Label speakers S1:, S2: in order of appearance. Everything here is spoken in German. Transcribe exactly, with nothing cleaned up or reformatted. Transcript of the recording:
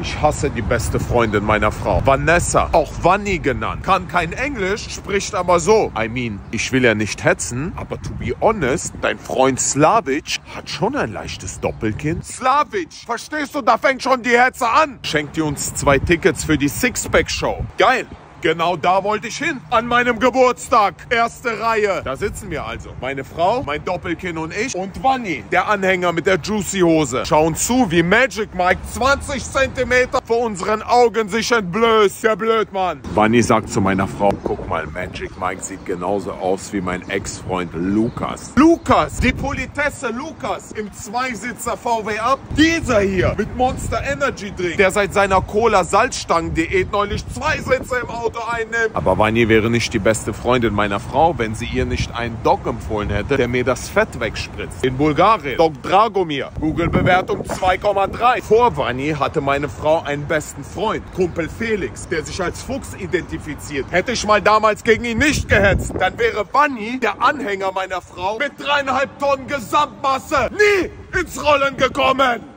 S1: Ich hasse die beste Freundin meiner Frau. Vanessa, auch Vanni genannt. Kann kein Englisch, spricht aber so. I mean, ich will ja nicht hetzen, aber to be honest, dein Freund Slavic hat schon ein leichtes Doppelkinn. Slavic, verstehst du, da fängt schon die Hetze an. Schenkt ihr uns zwei Tickets für die Sixpack-Show. Geil. Genau da wollte ich hin. An meinem Geburtstag. Erste Reihe. Da sitzen wir also. Meine Frau, mein Doppelkinn und ich. Und Vanni, der Anhänger mit der Juicy-Hose. Schauen zu, wie Magic Mike zwanzig Zentimeter vor unseren Augen sich entblößt. Der Blödmann. Vanni sagt zu meiner Frau, guck mal, Magic Mike sieht genauso aus wie mein Ex-Freund Lukas. Lukas, die Politesse Lukas im Zweisitzer V W Up. Dieser hier mit Monster Energy Drink, der seit seiner Cola-Salzstangen-Diät neulich zwei Sitze im Auto einnimmt. Aber Vanni wäre nicht die beste Freundin meiner Frau, wenn sie ihr nicht einen Doc empfohlen hätte, der mir das Fett wegspritzt. In Bulgarien. Doc Dragomir. Google-Bewertung zwei Komma drei. Vor Vanni hatte meine Frau einen besten Freund, Kumpel Felix, der sich als Fuchs identifiziert. Hätte ich mal damals gegen ihn nicht gehetzt, dann wäre Vanni, der Anhänger meiner Frau, mit dreieinhalb Tonnen Gesamtmasse nie ins Rollen gekommen.